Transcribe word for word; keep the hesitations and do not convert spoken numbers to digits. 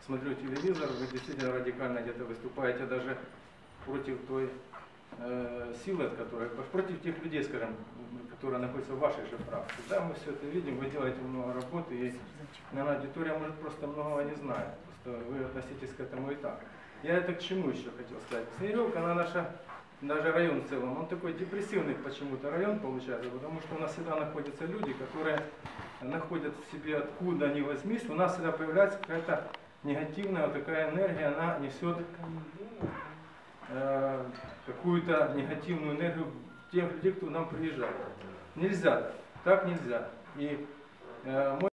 смотрю телевизор, вы действительно радикально где-то выступаете даже против той э, силы, которая, против тех людей, скажем, которые находятся в вашей же фракции. Да, мы все это видим, вы делаете много работы, и, наверное, аудитория, может, просто многого не знает. Просто вы относитесь к этому и так. Я это к чему еще хотел сказать. Снегиревка, она наша, даже район в целом, он такой депрессивный почему-то район получается, потому что у нас всегда находятся люди, которые находят в себе, откуда ни возьмись, у нас всегда появляется какая-то негативная вот такая энергия, она несет э, какую-то негативную энергию тех людей, кто к нам приезжает. Нельзя так, так нельзя. И, э,